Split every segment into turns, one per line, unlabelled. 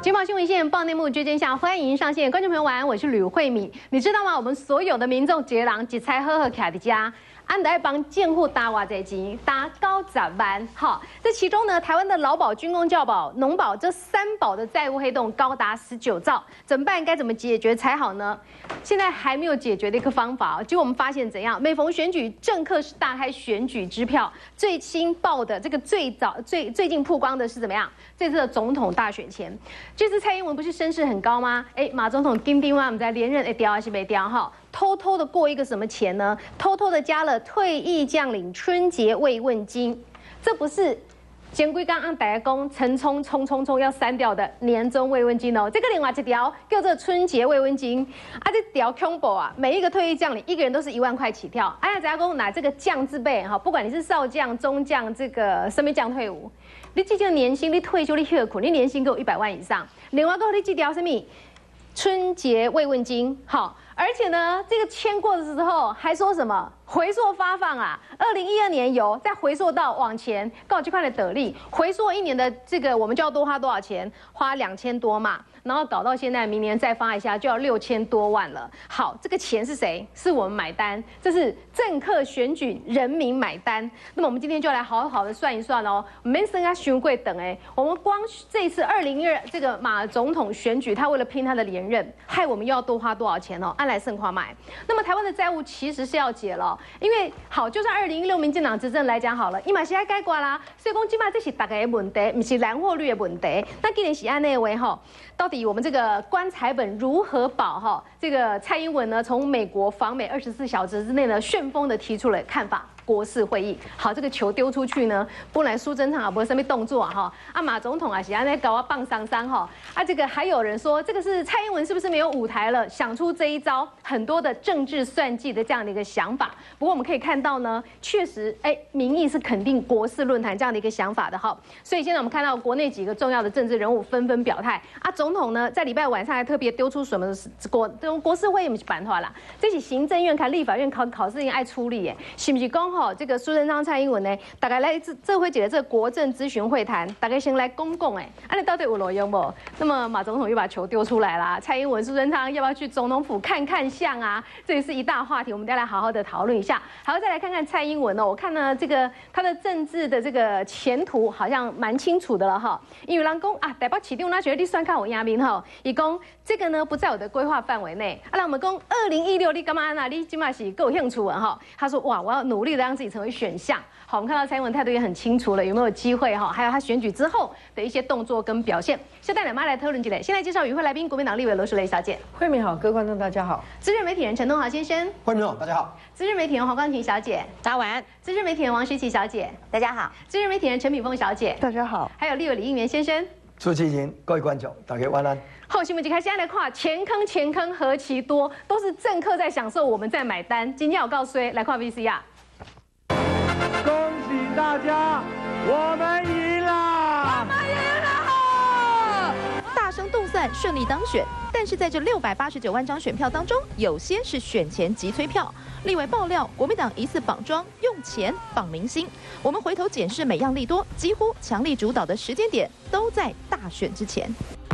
警报新闻线报内幕追真相，欢迎上线观众朋友晚安，我是吕慧敏。你知道吗？我们所有的民众一个人一菜好好徛伫家。 安得帮建户打偌济钱，打高10万。好，这其中呢，台湾的劳保、军工、教保、农保这3保的债务黑洞高达19兆，怎么办？该怎么解决才好呢？现在还没有解决的一个方法。结果我们发现怎样？每逢选举，政客是大开选举支票。最新报的这个最近曝光的是怎么样？这次的总统大选前，这次蔡英文不是声势很高吗？马总统金丁啊，我们在连任调还是没调哈？ 偷偷的过一个什么钱呢？偷偷的加了退役将领春节慰问金，这不是前规刚按大家讲陈冲要删掉的年终慰问金哦，这个另外一条叫做春节慰问金啊，这条恐怖啊！每一个退役将领一个人都是1万块起跳。哎呀，大家讲拿这个将字辈哈，不管你是少将、中将，这个什么将退伍，你这个年薪你退休你休苦，你年薪够100万以上。另外个你这条什么春节慰问金，好。 而且呢，这个签过的时候还说什么回溯发放啊？2012年有，再回溯到往前，告这块的得利，回溯1年的这个我们就要多花多少钱？花2000多嘛，然后搞到现在，明年再发一下就要6000多万了。好，这个钱是谁？是我们买单，这是政客选举人民买单。那么我们今天就来好好的算一算哦，没生啊熊贵等我们光这一次2012这个马总统选举，他为了拼他的连任，害我们又要多花多少钱哦？来盛夸买，那么台湾的债务其实是要解了，因为好，就算2016民进党执政来讲好了，伊嘛是要改挂啦，所以讲今嘛这是大家的问题，不是蓝获率的问题。那既然是按那位哈，到底我们这个棺材本如何保哈？这个蔡英文呢，从美国访美24小时之内呢，旋风的提出了看法。 国事会议，好，这个球丢出去呢，本来苏贞昌也不会什么动作哈，马总统啊是安尼搞啊棒桑桑哈，这个还有人说这个是蔡英文是不是没有舞台了，想出这一招，很多的政治算计的这样的一个想法。不过我们可以看到呢，确实民意是肯定国事论坛这样的一个想法的哈，所以现在我们看到国内几个重要的政治人物纷纷表态总统呢在礼拜晚上还特别丢出什么国事会议不是办法啦，这是行政院跟立法院考试应爱处理是不是讲？ 这个苏贞昌、蔡英文呢，大概来这回解的这个国政咨询会谈，大概先来公共你到底有路用不？那么马总统又把球丢出来啦，蔡英文、苏贞昌要不要去总统府看看相啊？这也是一大话题，我们再来好好的讨论一下。好，再来看看蔡英文哦，我看呢这个他的政治的这个前途好像蛮清楚的了哈。因为人讲台北市长那觉得你算看我亚明哈，伊讲这个呢不在我的规划范围内。那我们讲2016你干嘛呢？你起码是够兴趣哈？他说哇，我要努力的让自己成为选项。好，我们看到蔡英文态度也很清楚了，有没有机会哈？还有他选举之后的一些动作跟表现。先带你妈来讨论起来。先来介绍与会来宾，国民党立委罗淑蕾小姐。
慧敏好，各位观众大家好。
资深媒体人陈东豪先生。
慧敏好，大家好。
资深媒体人黄光婷小姐。
大家晚安。
资深媒体人王诗琪小姐。
大家好。
资深媒体人陈炳峰小姐。
大家好。
还有立委李应元先生。
朱启仁，各位观众，大家晚安。
好，新闻就开始来看钱坑何其多，都是政客在享受，我们在买单。今天我告诉你，来看 VCR。
恭喜大家，我们赢了！
我们赢了！大声动算顺利当选，但是在这689万张选票当中，有些是选前急催票。立委爆料，国民党疑似绑桩，用钱绑明星。我们回头检视每样利多，几乎强力主导的时间点都在大选之前。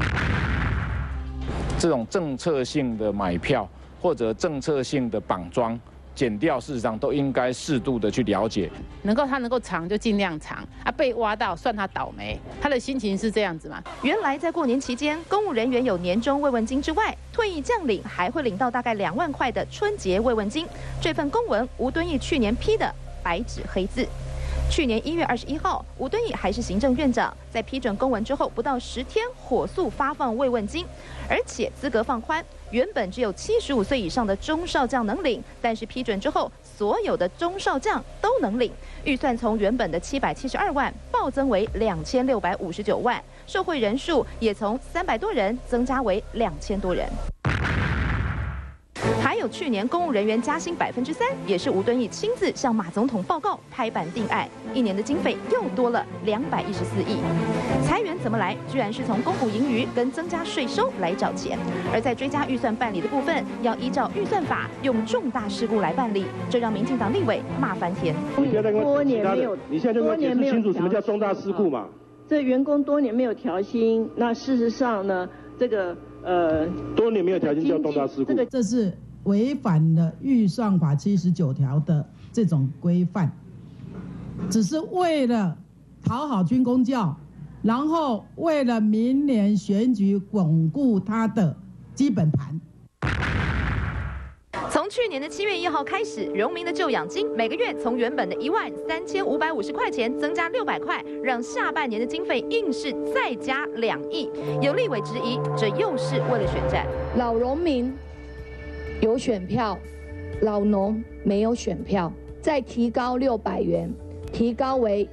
这种政策性的买票或者政策性的绑桩。 减掉，事实上都应该适度的去了解，
他能够藏就尽量藏被挖到算他倒霉，他的心情是这样子嘛？
原来在过年期间，公务人员有年终慰问金之外，退役将领还会领到大概2万块的春节慰问金。这份公文吴敦义去年批的，白纸黑字。 去年1月21号，吴敦义还是行政院长，在批准公文之后不到10天，火速发放慰问金，而且资格放宽，原本只有75岁以上的中少将能领，但是批准之后，所有的中少将都能领。预算从原本的772万暴增为2659万，受惠人数也从300多人增加为2000多人。 还有去年公务人员加薪3%，也是吴敦义亲自向马总统报告，拍板定案，1年的经费又多了214亿。裁员怎么来？居然是从公股盈余跟增加税收来找钱。而在追加预算办理的部分，要依照预算法用重大事故来办理，这让民进党立委骂翻天。
你现在跟我解释清楚什么叫重大事故嘛？
这员工多年没有调薪，那事实上呢，这个
多年没有调薪叫重大事故，
这是违反了预算法79条的这种规范，只是为了讨好军公教，然后为了明年选举巩固他的基本盘。
从去年的7月1号开始，荣民的救养金每个月从原本的13550块钱增加600块，让下半年的经费硬是再加2亿。有立委质疑，这又是为了选战。
老荣民有选票，老农没有选票，再提高600元，提高为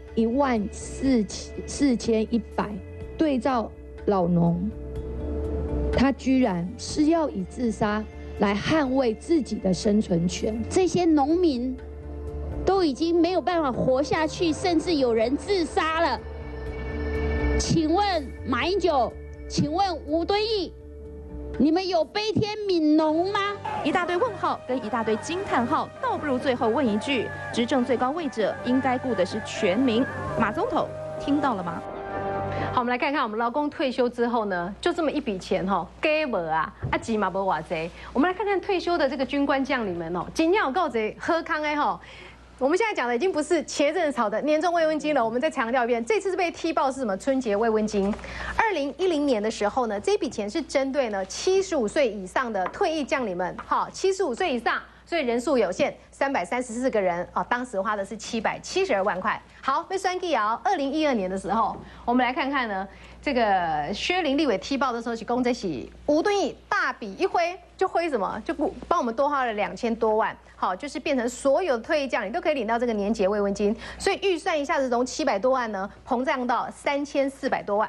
14100，对照老农，他居然是要以自杀来捍卫自己的生存权。
这些农民都已经没有办法活下去，甚至有人自杀了。请问马英九，请问吴敦义，你们有悲天悯农吗？
一大堆问号跟一大堆惊叹号，倒不如最后问一句：执政最高位者应该顾的是全民。马总统听到了吗？
好，我们来看看我们劳工退休之后呢，就这么一笔钱哈，给无啊，钱嘛无偌济。我们来看看退休的这个军官将领们哦，今天有够侪喝康哎吼。我们现在讲的已经不是前阵子炒的年终慰问金了，我们再强调一遍，这次是被踢爆是什么春节慰问金。2010年的时候呢，这笔钱是针对呢75岁以上的退役将领们，哈，75岁以上。所以人数有限，334个人啊，当时花的是772万块。好，被算计啊！2012年的时候，我们来看看呢，这个薛林立委踢爆的时候，是公这起吴敦义大笔一挥，就挥什么？就不帮我们多花了2000多万。好，就是变成所有的退役将领都可以领到这个年节慰问金，所以预算一下子从700多万呢膨胀到3400多万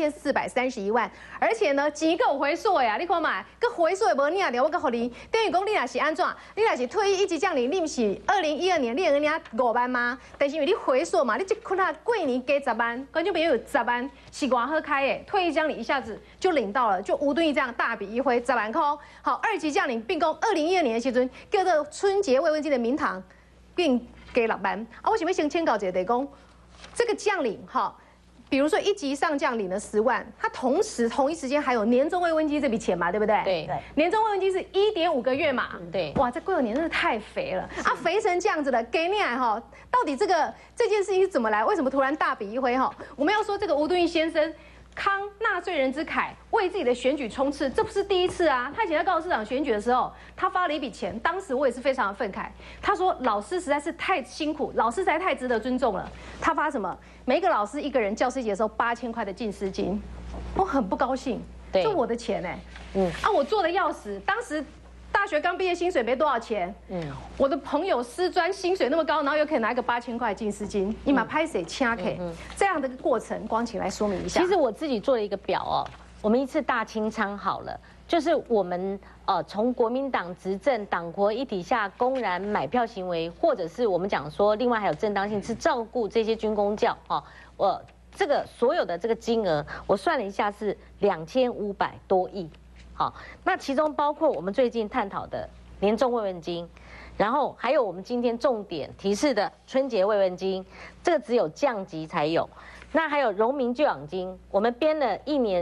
，3431万，而且呢钱还有回溯呀，你看嘛，个回溯也无领了，我个互你，等于讲你若是安怎？你若是退役一级将领，你不是2012年你领5万吗？但是因为你回溯嘛，你这困难过年加10万，观众朋友有10万是偌好开诶，退役将领一下子就领到了，就吴敦义这样大笔一挥10万块。好，2级将领并共2012年的时阵叫做春节慰问金的名堂，并给6万啊！我想要先签稿一个，讲这个将领哈，比如说1级上将领了10万，他同一时间还有年终慰问金这笔钱嘛，对不对？
对，
年终慰问金是1.5个月嘛。
对，
哇，这过年真是太肥了啊！肥成这样子了，给你来哈，到底这件事情是怎么来？为什么突然大笔一挥哈？我们要说这个吴敦义先生。慷纳税人之慨，为自己的选举冲刺，这不是第一次啊！他以前在高雄市长选举的时候，他发了一笔钱，当时我也是非常的愤慨。他说：“老师实在是太辛苦，老师实在太值得尊重了。”他发什么？每一个老师一个人教师节的时候8000块的进师金，我很不高兴。
对，
就我的钱哎，我做的要死，当时。大学刚毕业，薪水没多少钱。我的朋友师专薪水那么高，然后又可以拿一个8000块进师金，你马拍谁掐 K？这样的过程，光请来说明一下。
其实我自己做了一个表哦，我们一次大清仓好了，就是我们从国民党执政党国一体下公然买票行为，或者是我们讲说，另外还有正当性是照顾这些军公教哦，我这个所有的这个金额，我算了一下是2500多亿。好，那其中包括我们最近探讨的年终慰问金，然后还有我们今天重点提示的春节慰问金，这个只有降级才有。那还有荣民救养金，我们编了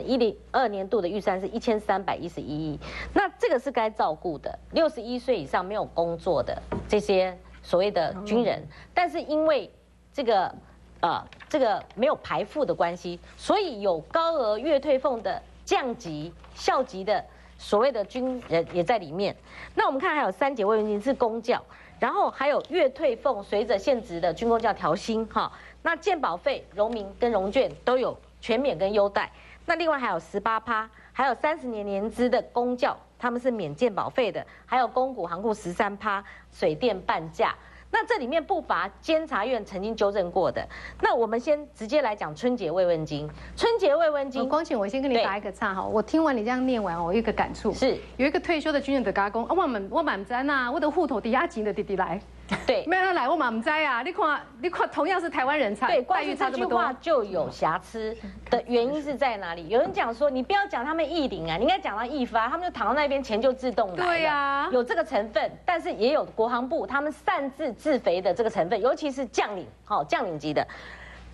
102年度的预算是1311亿，那这个是该照顾的61岁以上没有工作的这些所谓的军人，但是因为这个没有排付的关系，所以有高额月退俸的降级、校级的所谓的军人也在里面。那我们看还有3节慰问金是公教，然后还有月退俸随着现职的军公教调薪哈。那健保费、荣民跟荣眷都有全免跟优待。那另外还有18%，还有30年年资的公教，他们是免健保费的，还有公股行库13%，水电半价。那这里面不乏监察院曾经纠正过的。那我们先直接来讲春节慰问金。春节慰问金，
光请我先跟你打一个岔哈。我听完你这样念完，我有一个感触，
是
有一个退休的军人的甲讲，我满知呐，我的户头抵押钱的弟弟来。
对，
没有人来，我满知啊。你看，同样是台湾人才，
对，
待遇差这么多，
这句话就有瑕疵的原因是在哪里？有人讲说，你不要讲他们义领啊，你应该讲到义发，他们就躺到那边，钱就自动来了。
对呀，
有这个成分，但是也有国防部他们擅自自肥的这个成分，尤其是将领，将领级的。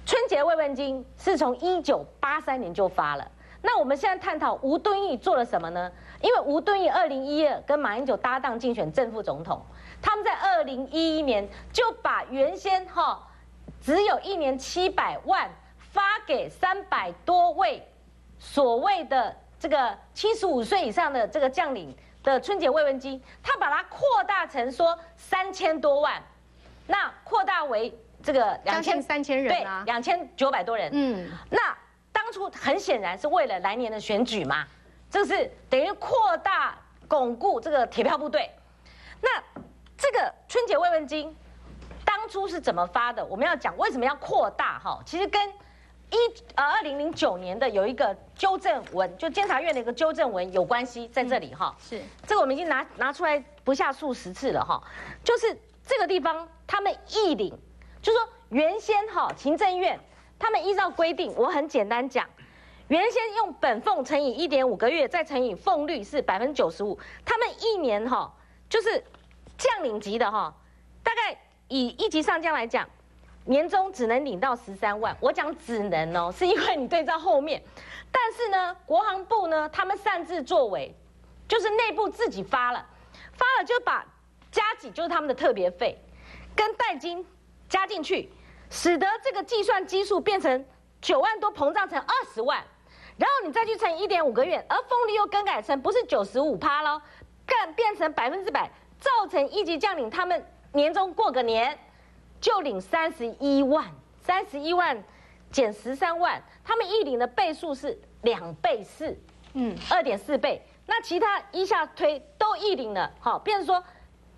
春节慰问金是从1983年就发了。那我们现在探讨吴敦义做了什么呢？因为吴敦义2012跟马英九搭档竞选正副总统，他们在2011年就把原先只有1年700万发给300多位所谓的这个75岁以上的这个将领的春节慰问金，他把它扩大成说3000多万，那扩大为这个
将近3000人啊，
对，2900多人。那当初很显然是为了来年的选举嘛，这是等于扩大巩固这个铁票部队。那这个春节慰问金当初是怎么发的？我们要讲为什么要扩大其实跟2009年的有一个纠正文，就监察院的一个纠正文有关系，在这里
是
这个我们已经拿出来不下数十次了就是这个地方他们议领，就是说原先行政院他们依照规定，我很简单讲，原先用本俸乘以1.5个月，再乘以俸率是95%，他们一年就是将领级的大概以1级上将来讲，年终只能领到13万。我讲只能是因为你对照后面，但是呢，国防部呢他们擅自作为，就是内部自己发了就把加给就是他们的特别费跟代金加进去，使得这个计算基数变成9万多膨胀成20万，然后你再去乘以1.5个月，而俸率又更改成不是95%咯，更变成100%，造成1级将领他们年终过个年就领31万减13万，他们一领的倍数是2倍4，2.4倍。那其他一下推都一领了，变成说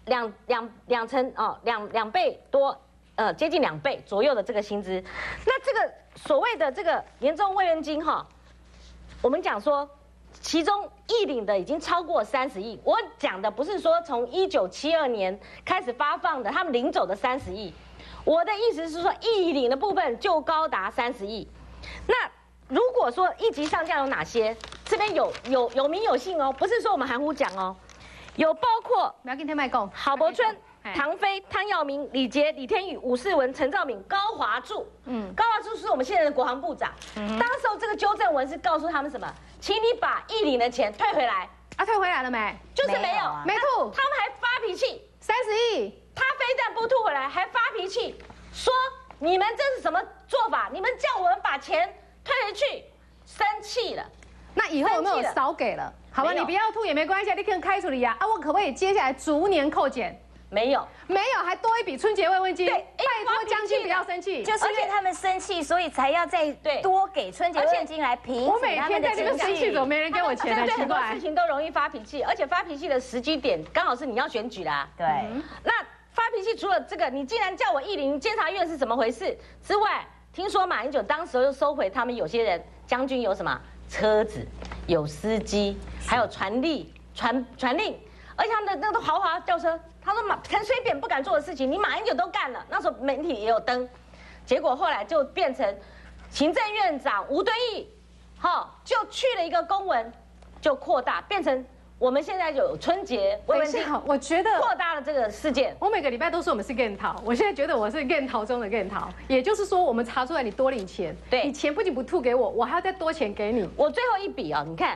两倍多，接近2倍左右的这个薪资。那这个所谓的这个年终慰问金我们讲说，其中一领的已经超过30亿。我讲的不是说从1972年开始发放的，他们领走的30亿。我的意思是说，一领的部分就高达30亿。那如果说1级上将有哪些？这边有名有姓不是说我们含糊讲有包括郝柏村、唐飞、汤耀明、李捷、李天宇、武士文、陈兆敏、高华柱。高华柱是我们现在的国防部长。当时候这个纠正文是告诉他们什么？请你把一领的钱退回来。
退回来了没？
就是没有，
没吐。
他们还发脾气
，30亿。
他非但不吐回来，还发脾气，说你们这是什么做法？你们叫我们把钱退回去，生气了。
那以后有没有少给了？好吧，你不要吐也没关系，你可以开除你啊！我可不可以接下来逐年扣减？
没有，
还多一笔春节慰问金。
对，
拜托将军不要生气，
就是因为他们生气，所以才要再多给春节慰问金来平复他们的情绪。
我每天在这边生气，怎么没人给我钱呢？
对，很多事情都容易发脾气，而且发脾气的时机点刚好是你要选举啦。
对，
那发脾气除了这个，你既然叫我一领监察院是怎么回事之外，听说马英九当时又收回他们有些人将军有什么车子、有司机，还有传令，而且他们的那个豪华轿车，他说陈水扁不敢做的事情，你马英九都干了。那时候媒体也有登，结果后来就变成行政院长吴敦义，就去了一个公文，就扩大变成。我们现在有春节慰问金，
我觉得
扩大了这个事件。
我每个礼拜都说我们是更逃，我现在觉得我是更逃中的更逃。也就是说，我们查出来你多领钱，
对，
你钱不仅不吐给我，我还要再多钱给你。
我最后一笔你看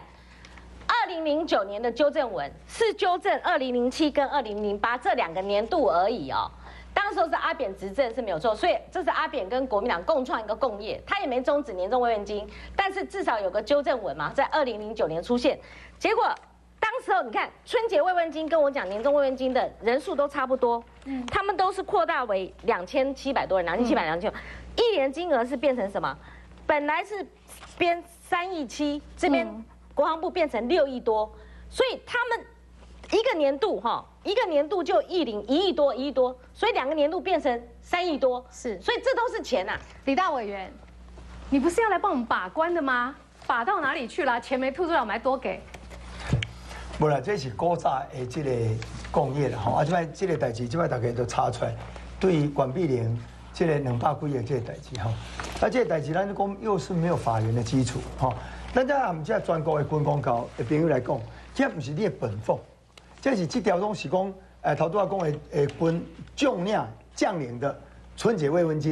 ，2009年的纠正文是纠正2007跟2008这2个年度而已当时候是阿扁执政是没有错，所以这是阿扁跟国民党共创一个共业，他也没终止年终慰问金，但是至少有个纠正文嘛，在2009年出现，结果。当时候你看春节慰问金跟我讲年终慰问金的人数都差不多，他们都是扩大为2700多人，2700、2000，一年金额是变成什么？本来是编3亿7，这边国防部变成6亿多，所以他们一个年度就一领1亿多，1亿多，所以2个年度变成3亿多，
是，
所以这都是钱呐。
李大委员，你不是要来帮我们把关的吗？把到哪里去了？钱没吐出来，我们还多给。
无啦，这是古早的这个工业啦，即摆这个代志，即摆大家都查出来，对于管碧玲这个200几亿这个代志这个代志咱讲又是没有法源的基础咱在唔只全国的军公教的朋友来讲，这不是你的本俸，这是这条东是讲头拄仔讲的军将领的春节慰问金，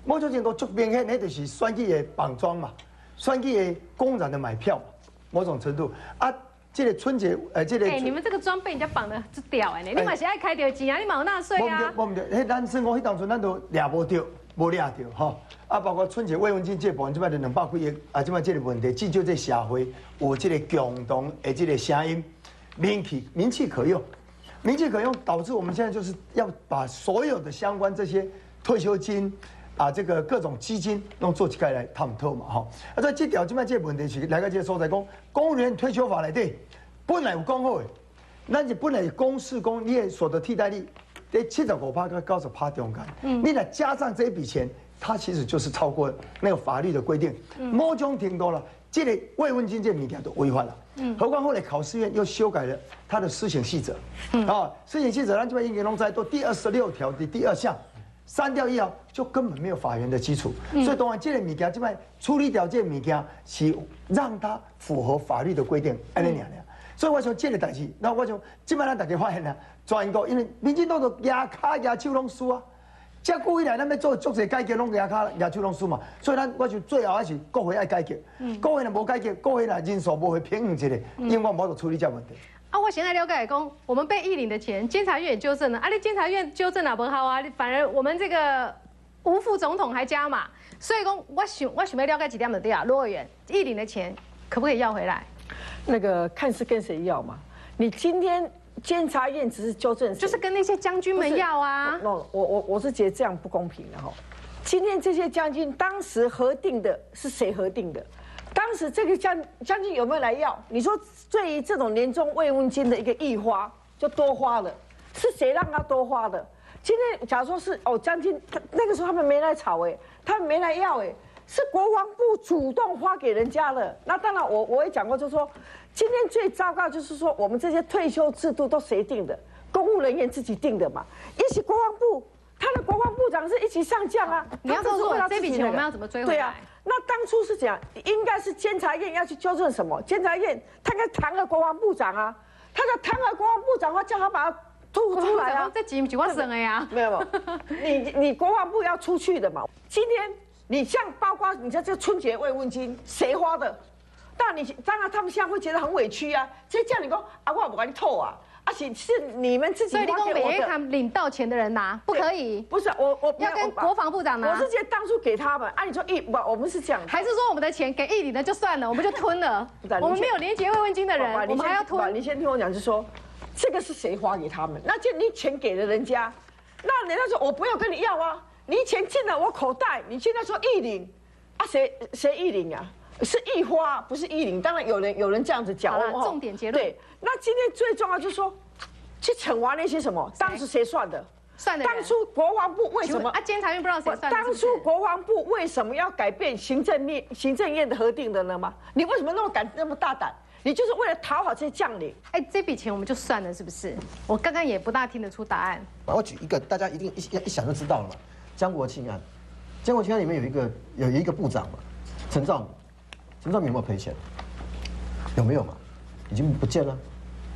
某种程度足明显，那就是选举的绑桩嘛，选举的公然的买票嘛，某种程度啊。这个春节，这个
你们这个装被人家绑的这屌哎，你嘛是爱开到钱啊，你嘛有纳税啊。
我唔对，迄咱算讲，迄当阵咱都抓无到，无抓到吼。啊，包括春节慰问金这部分，即摆就200几亿，啊，即摆这个问题，至少这社会有这个共同的这个声音，名气可用，名气可用，导致我们现在就是要把所有的相关这些退休金。啊，这个各种基金弄做起来探讨嘛，吼。啊，所以这条即摆这个问题是来个这个所在讲，公务员退休法内底本来有讲好的，咱是本来公事公你的所得替代率在75%到90%中间，你来加上这一笔钱，它其实就是超过那个法律的规定，某种程度了，这个慰问金这物件都违反了。何况后来考试院又修改了它的施行细则，啊，施行细则咱这边应该拢在做第26条的第2项。删掉以后，就根本没有法源的基础，所以当然这个物件，这摆处理掉这个物件是让它符合法律的规定，安尼样。所以我想这个代志，那我想这摆咱大家发现啦，全国因为民进党都牙卡牙手拢输啊，这久以来咱要做足侪改革，拢牙卡牙手拢输嘛，所以我想最后还是国会爱改革，国会若无改革，国会若人数无会平衡一个，永远无法处理这问题。
啊，我现在了解讲，我们被议领的钱，监察院也纠正了。啊，你监察院纠正了不好啊，反而我们这个吴副总统还加码。所以讲，我想要了解几点就对啊，罗委员，议领的钱可不可以要回来？
那个看是跟谁要嘛？你今天监察院只是纠正，
就是跟那些将军们要啊。
我是觉得这样不公平的哈。今天这些将军当时核定的是谁核定的？当时这个将军有没有来要？你说对于这种年终慰问金的一个议花就多花了，是谁让他多花的？今天假如说是将军，那个时候他们没来吵他们没来要是国防部主动花给人家了。那当然我也讲过，就是说今天最糟糕就是说我们这些退休制度都谁定的？公务人员自己定的嘛，一起国防部。他的国防部长是一起上将啊！
你要告诉我这笔钱我们要怎么追回来？
对啊，那当初是怎样？应该是监察院要去纠正什么？监察院他应该弹劾国防部长啊！他在弹劾国防部长的话，叫他把它吐出来啊！
这几万省了呀！
没有，你国防部要出去的嘛。今天你像包括你在这春节慰问金谁花的？当然他们现在会觉得很委屈啊！这叫你说啊，我不管你透啊！而且是你们自己花给我的。
所以你跟每一行领到钱的人拿，不可以。
不是我
要跟国防部长拿。
我是觉得当初给他们，按你说我们是这样，
还是说我们的钱给议领的就算了，我们就吞了？我们没有连结慰问金的人，我们还要吞。
你先听我讲，就是说这个是谁花给他们？那就你钱给了人家，那人家说我不要跟你要啊，你钱进了我口袋，你现在说议领啊，谁议领啊？是议花，不是议领。当然有人这样子讲。
重点结论。
对，那今天最重要就是说，去惩罚那些什么？当时谁算的？
算的。
当初国防部为什么？
监察院不知道谁算的。
当初国防部为什么要改变行政院的核定的呢吗？你为什么那么大胆？你就是为了讨好这些将领。
这笔钱我们就算了，是不是？我刚刚也不大听得出答案。
我举一个，大家一定一想就知道了嘛。江国庆案，江国庆案里面有一个部长嘛，陈兆民。陈兆民有没有赔钱？有没有嘛？已经不见了。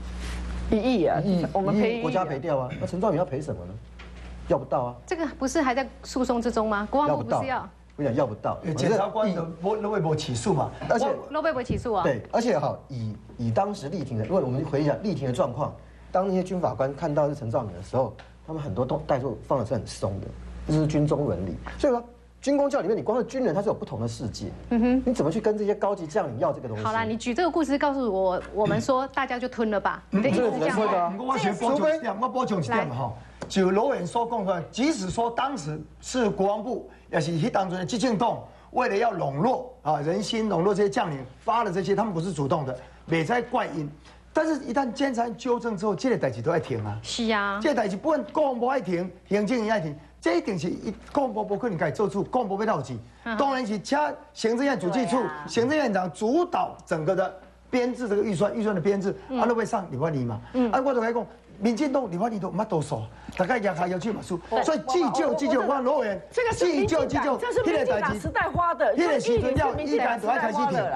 1亿啊！我们赔
国家赔掉啊。那陈兆民要赔什么呢？要不到啊。
这个不是还在诉讼之中吗？国防部不是要？
我讲要不到，
检察官都没起诉嘛，
而且
都被起诉啊。
对，而且以当时立庭的，如果我们回忆一下立庭的状况，当那些军法官看到是陈兆民的时候，他们很多态度放的是很松的，这是军中伦理。所以说。军公教里面，你光是军人，他是有不同的世界。你怎么去跟这些高级将领要这个东西？
好啦，你举这个故事告诉我们说，大家就吞了吧。你的意思是这样
吗？我先补充一点，我补充一点嘛哈。就罗委员所讲的，即使说当时是国防部，也是迄当中的激进党，为了要笼络人心，笼络这些将领，发了这些，他们不是主动的，没在怪因。但是，一旦监察院纠正之后，这个代志都爱停啊。
是啊，
这个代志不管国防部爱停，行政院爱停。这一定是国防部不可能该做出，国防部要闹事，当然是请行政院主计处、行政院长主导整个的编制这个预算的编制，都会上立法院嘛。我就来讲，民进党立法院都没多少，大概也还要去嘛输，所以计就我罗委员，
这个是民进党，这是民进党时代花的，
那个时阵要一旦都要开始停。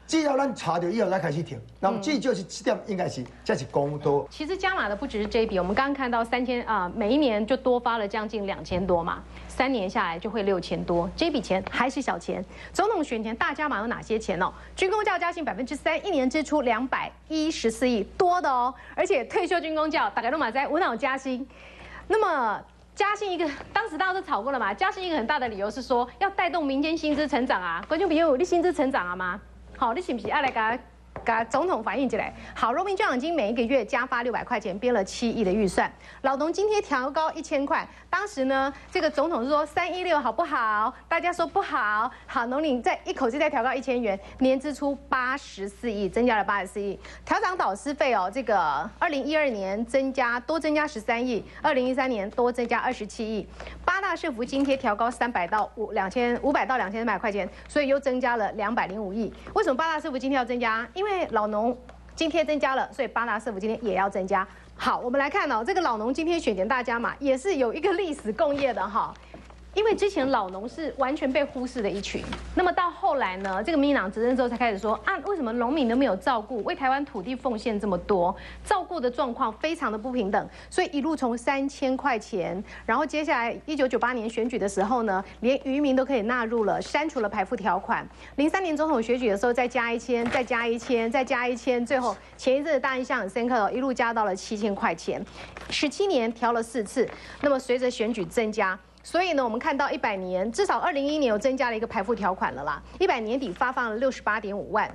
只要咱查到以后才开始停，那么至少是这点应该是这是公道。
其实加码的不只是这一笔，我们刚刚看到每一年就多发了将近2000多嘛，3年下来就会6000多，这笔钱还是小钱。总统选前大加码有哪些钱哦？军公教加薪3%，一年支出214亿，多的哦。而且退休军公教大概都买在无脑加薪，那么。加薪一个，当时大家都吵过了嘛。加薪一个很大的理由是说要带动民间薪资成长啊。观众朋友，你薪资成长了吗？好，你是不是要来给总统反映起来？好，农民捐养金每一个月加发600块钱，编了7亿的预算。老农津贴调高1000块，当时呢，这个总统是说316好不好？大家说不好。好，农民再一口气再调高1000元，年支出84亿，增加了84亿。调涨导师费哦，这个2012年多增加13亿，2013年多增加27亿。8大社福津贴调高500到2300块钱，所以又增加了205亿。为什么8大社福津贴要增加？因为老农津贴增加了，所以8大社福津贴也要增加。好，我们来看哦，这个老农津贴选前大加码也是有一个历史共业的哈。因为之前老农是完全被忽视的一群，那么到后来呢，这个民进党执政之后才开始说啊，为什么农民都没有照顾，为台湾土地奉献这么多，照顾的状况非常的不平等，所以一路从3000块钱，然后接下来1998年选举的时候呢，连渔民都可以纳入了，删除了排富条款。03年总统选举的时候再加1000，再加1000，再加1000，最后前一阵的大印象很深刻哦，一路加到了7000块钱，17年调了4次，那么随着选举增加。所以呢，我们看到100年，至少2011年有增加了一个排富条款了啦。100年底发放了68.5万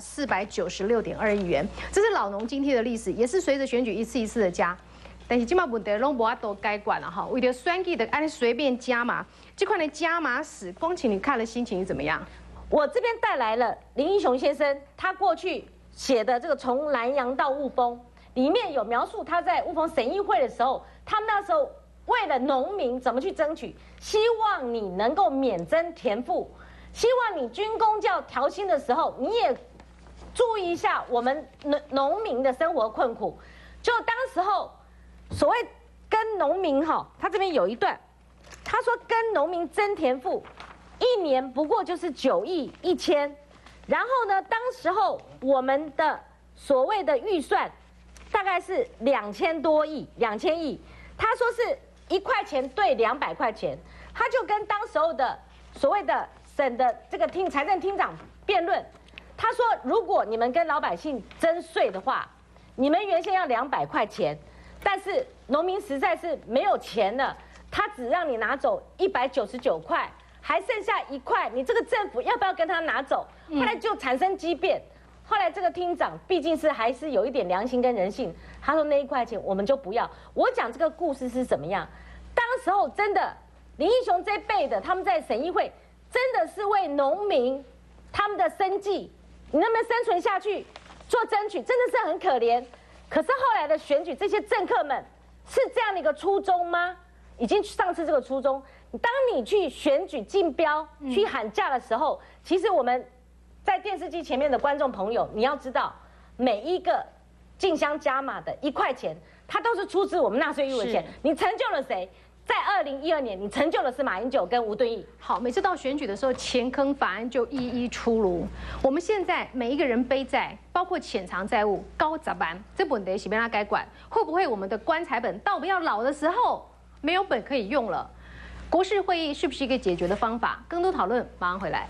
496.2亿元，这是老农津贴的历史，也是随着选举一次一次的加。但是今嘛问题拢无法度改管了哈，为了选举的按随便加码，这块的加码史，光请你看了心情是怎么样？
我这边带来了林英雄先生他过去写的这个《从南洋到雾峰》，里面有描述他在雾峰省议会的时候，他们那时候。为了农民怎么去争取？希望你能够免征田赋，希望你军公教调薪的时候，你也注意一下我们农民的生活困苦。就当时候所谓跟农民哈，他这边有一段，他说跟农民征田赋，一年不过就是9亿1千，然后呢，当时候我们的所谓的预算大概是2000多亿，2000亿，他说是。1块钱对200块钱，他就跟当时候的所谓的省的这个财政厅长辩论，他说如果你们跟老百姓征税的话，你们原先要200块钱，但是农民实在是没有钱了，他只让你拿走199块，还剩下1块，你这个政府要不要跟他拿走？后来就产生激辩。后来这个厅长毕竟还是有一点良心跟人性，他说那1块钱我们就不要。我讲这个故事是怎么样？当时候真的林英雄这一辈的他们在省议会真的是为农民他们的生计，你能不能生存下去做争取，真的是很可怜。可是后来的选举，这些政客们是这样的一个初衷吗？已经丧失这个初衷。当你去选举竞标、去喊价的时候，其实我们在电视机前面的观众朋友，你要知道，每一个进香加码的1块钱，它都是出自我们纳税义务的钱。你成就了谁？在2012年，你成就的是马英九跟吴敦义。
好，每次到选举的时候，钱坑法案就一一出炉。我们现在每一个人背债，包括潜藏债务高10万，这本得是被他该管。会不会我们的棺材本到我们要老的时候没有本可以用了？国事会议是不是一个解决的方法？更多讨论马上回来。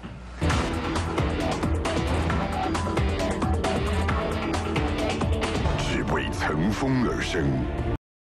只为乘风而生。